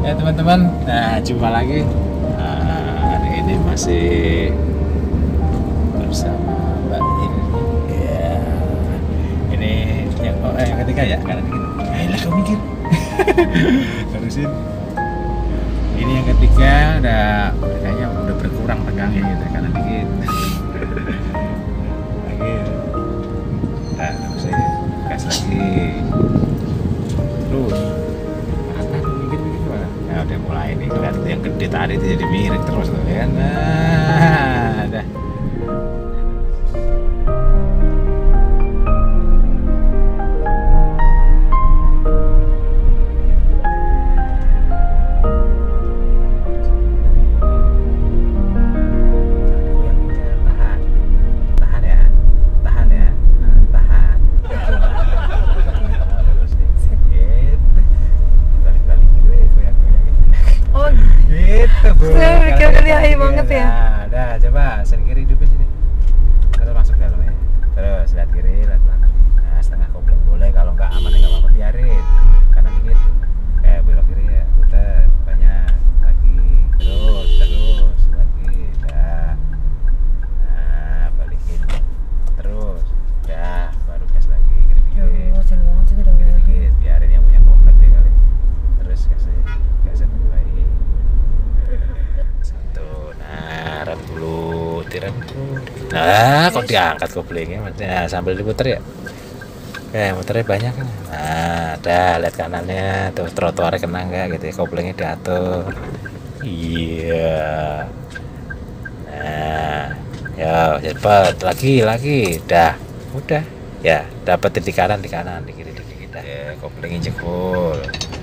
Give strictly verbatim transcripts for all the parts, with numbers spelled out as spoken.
Ya teman-teman, nah jumpa lagi. Nah, hari ini masih bersama Mbak ini. Ya, ini yang oh, eh, yang ketiga ya, kanan dikit. Eh, lah kau mikir. Terusin. Ini yang ketiga udah kayaknya udah berkurang tegangnya gitu, kanan dikit. Lagi. Nah, terus aja. Gas lagi. Terus. Nah, udah mulai nih kelihatan yang gede tadi itu jadi miring terus tuh ya. Nah, dah. Berkali-kali banget ya. Nah, udah coba sering kiri hidupin sini. Terus masuk dalamnya. Terus lihat kiri, lihat kanan. Nah, setengah kopling boleh, kalau nggak aman ya nggak apa-apa, biarin. Kanan dikit. Eh, belok kiri ya, putar banyak lagi. Terus, terus lagi. Dah. Nah, balikin. Terus. Dah, baru gas lagi kiri-kiri. Ya, bosan banget sih udah kayak Dikit, biarin yang punya komplek deh kali. Terus kasih gasan mulai. Satu, nah rem dulu, direm dulu. Nah, kok diangkat koplingnya? Nah, sambil diputer ya. Oke, muternya banyak kan. Nah, dah lihat kanannya, tuh trotoarnya kena nggak gitu ya, koplingnya diatur. Iya. Nah, ya cepat lagi lagi, dah, udah. Ya, dapat di kanan di kanan, di kiri di kiri dah. Ya, koplingnya jebol.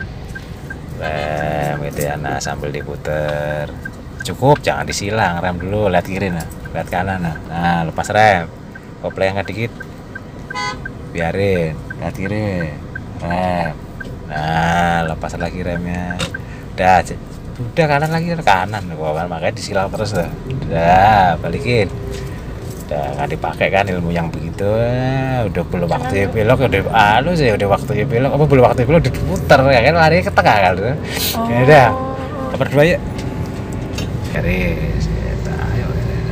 Rem gitu ya, nah sambil diputer. Cukup, jangan disilang, rem dulu, lihat kiri nah, lihat kanan nah. Nah, lepas rem. Kopling angkat dikit. Biarin, lihat kiri. Rem. Nah, lepas lagi remnya. Udah, udah kanan lagi, kanan. Wah, makanya disilang terus tuh. Udah, balikin. Udah nggak dipakai kan ilmu yang begitu. Udah belum waktunya belok, udah anu sih, udah waktunya belok. Apa belum waktunya belok, udah diputer ya kan, lari ke tengah kan. Oh. Ya udah, nomor dua ya. Garis, kita ayo.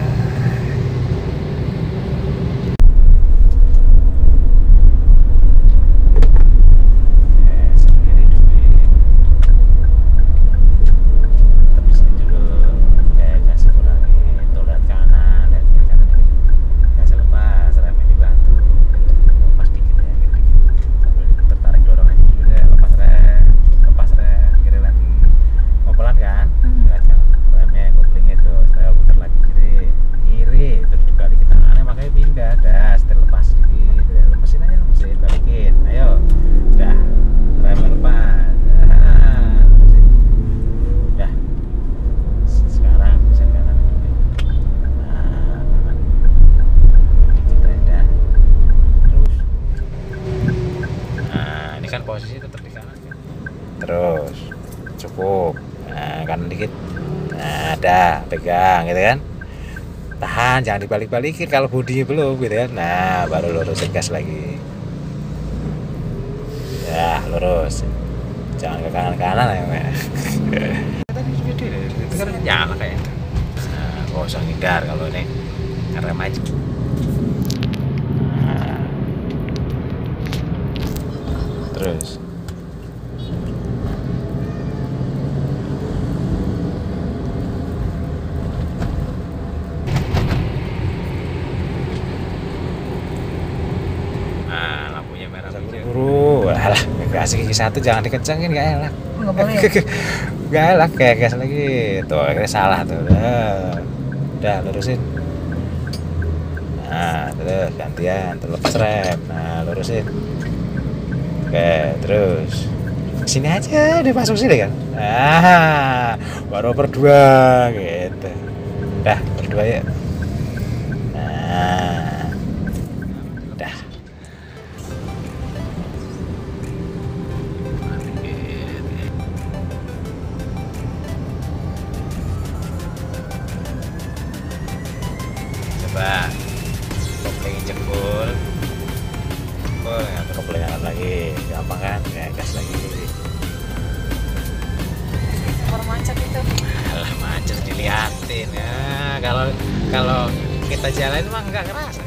Posisi tetap di kanan kan? Terus cukup, nah kanan dikit, nah dah pegang gitu kan, tahan jangan dibalik-balikin kalau bodinya belum gitu kan. Nah baru lurusin gas lagi, ya lurus, jangan ke kanan-kanan ya. Tadi itu kan nyala kayaknya. Nah, gak usah ngindar kalau ini ngerem aja. Terus nah lampunya merah buru-buru. Alah, kasih gigi satu jangan dikencengin, gak enak. nggak boleh. Gak enak, kayak gas lagi tuh, akhirnya salah tuh. Udah, udah lurusin. Nah terus gantian, terlepas rem. Nah lurusin. Oke, terus sini aja, udah masuk sini kan. Ah, baru berdua gitu. Dah, berdua ya. Nah, dah. Coba kopling jebol. Jebol, ngambil kopling kanan lagi. Gampang kan? Kayak gas lagi. kalau kalau kita jalan mah nggak ngerasa.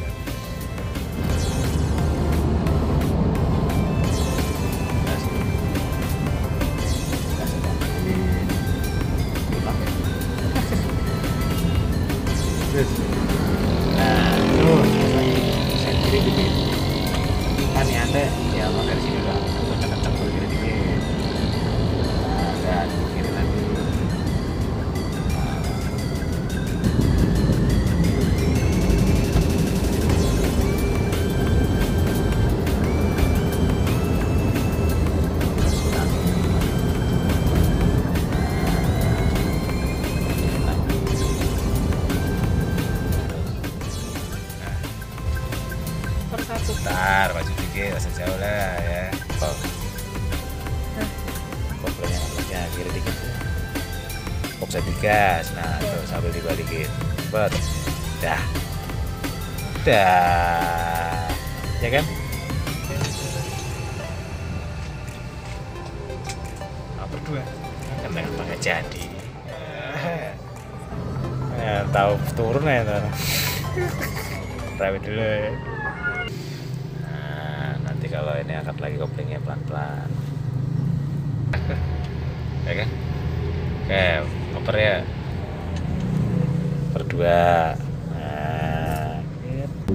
Terus, nah terus saya kiri dikit. Kan ya anda ya mau dari sini udah kencang-kencang baru kiri dikit. Nah, dan kiri lagi. Persatu tar maju dikit asal jauh lah ya kok koplonya ngangkatnya kiri dikit kok bisa digas nah tuh sambil dibalikin bet dah dah ya kan nah, berdua kan nggak nggak jadi ya, tahu turun ya tuh rapi dulu ya. Kalau ini angkat lagi koplingnya pelan-pelan ya kan oke koper ya berdua nah gitu.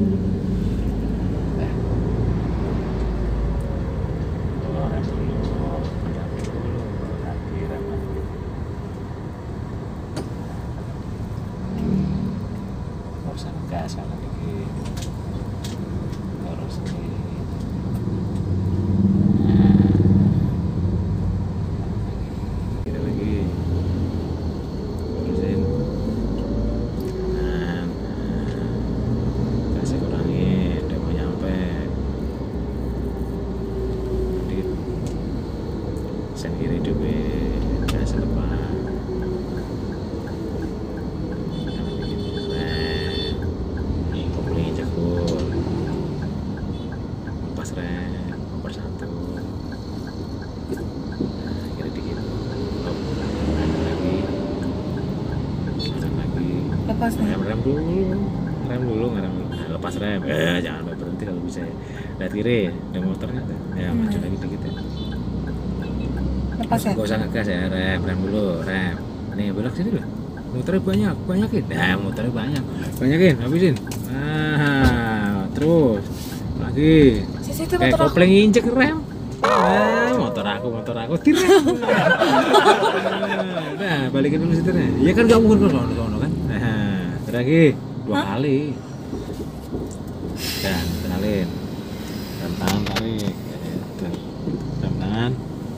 Oh, rem dulu rem dulu hati rem lagi nggak usah ngegas kanan dikit terus nih sendiri dulu ya selepas ini koplingnya cekul lepas rem nomor satu nah kiri dikit stop rem lagi rem lagi lepas nih rem rem dulu rem dulu ngerem dulu nah, lepas rem eh jangan berhenti kalau bisa ya lihat kiri ada motornya tuh ya hmm. maju lagi dikit ya lepas ya? Gak usah ngegas ya, rem, rem dulu, rem. Nih belok sini lah. Muternya banyak, banyakin. Nah, muternya banyak, banyakin, habisin. Nah, terus lagi. Sisi itu Kayak motor aku. kopling injek rem. Nah, motor aku, motor aku, direm. Nah, balikin dulu setirnya. Ya kan gak mungkin kalau sono kan. Nah, lagi dua Hah? kali. Dan kenalin. Rem tangan tarik. Gitu. Rem tangan.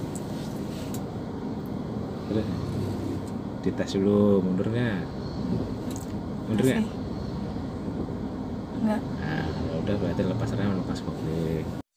Terus dites dulu mundur nggak mundur nggak Enggak. nah udah berarti lepas rem lepas kopling